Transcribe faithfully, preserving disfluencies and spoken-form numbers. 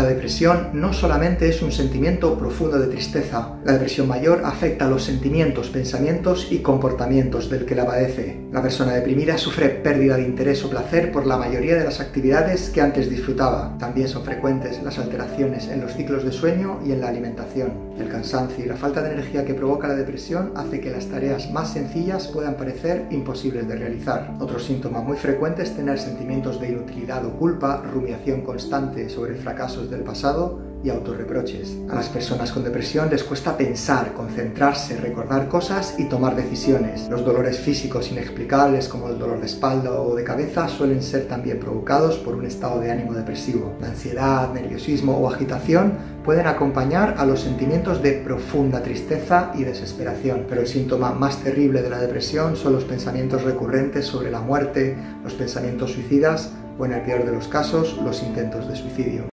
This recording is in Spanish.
La depresión no solamente es un sentimiento profundo de tristeza. La depresión mayor afecta a los sentimientos, pensamientos y comportamientos del que la padece. La persona deprimida sufre pérdida de interés o placer por la mayoría de las actividades que antes disfrutaba. También son frecuentes las alteraciones en los ciclos de sueño y en la alimentación. El cansancio y la falta de energía que provoca la depresión hace que las tareas más sencillas puedan parecer imposibles de realizar. Otro síntoma muy frecuente es tener sentimientos de inutilidad o culpa, rumiación constante sobre fracasos del pasado y autorreproches. A las personas con depresión les cuesta pensar, concentrarse, recordar cosas y tomar decisiones. Los dolores físicos inexplicables como el dolor de espalda o de cabeza suelen ser también provocados por un estado de ánimo depresivo. La ansiedad, nerviosismo o agitación pueden acompañar a los sentimientos de profunda tristeza y desesperación, pero el síntoma más terrible de la depresión son los pensamientos recurrentes sobre la muerte, los pensamientos suicidas o, en el peor de los casos, los intentos de suicidio.